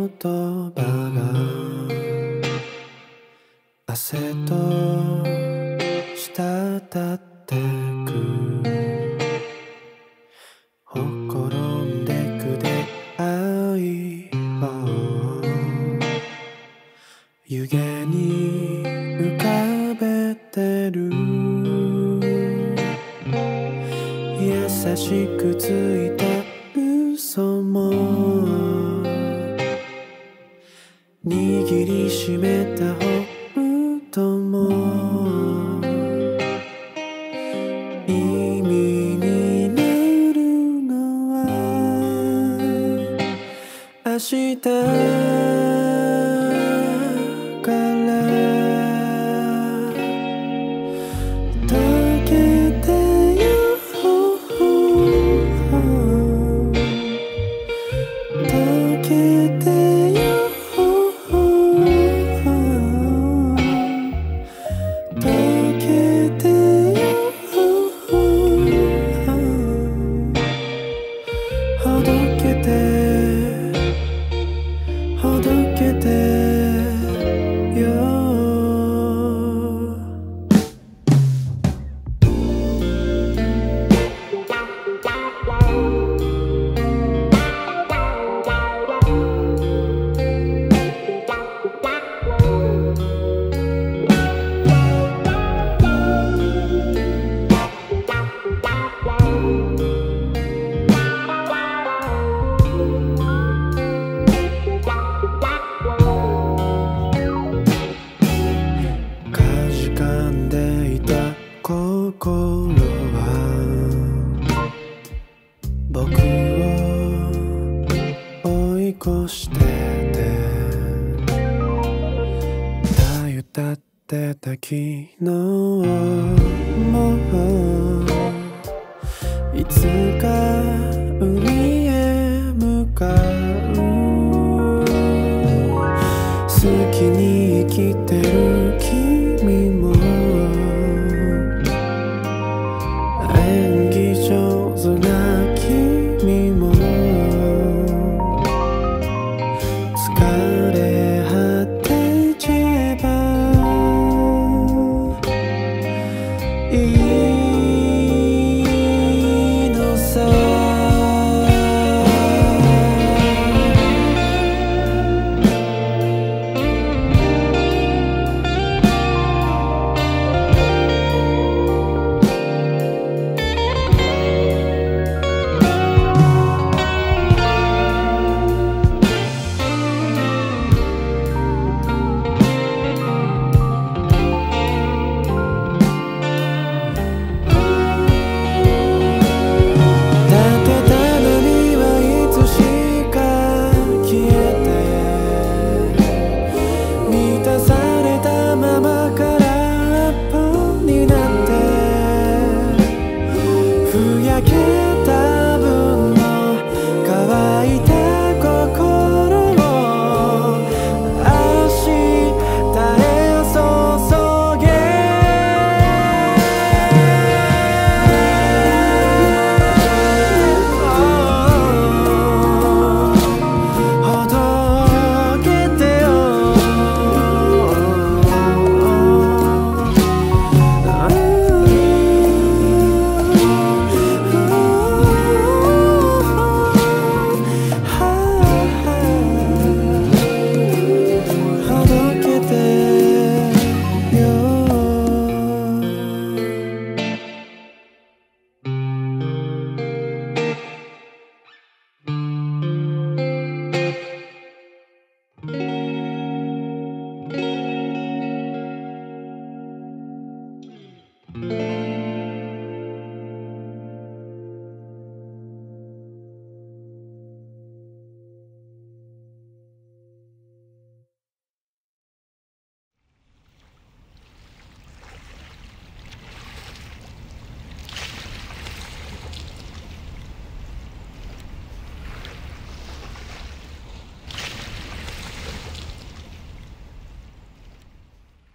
葉が汗と滴ってくほころんでく出会いを湯気に浮かべてる優しくついた嘘も握りしめた本当も意味になるのは明日から溶けてよ溶けてよ溶けてよほどけてほどけてよ心は僕を追い越しててたゆたってた昨日もいつか海へ向かう好きに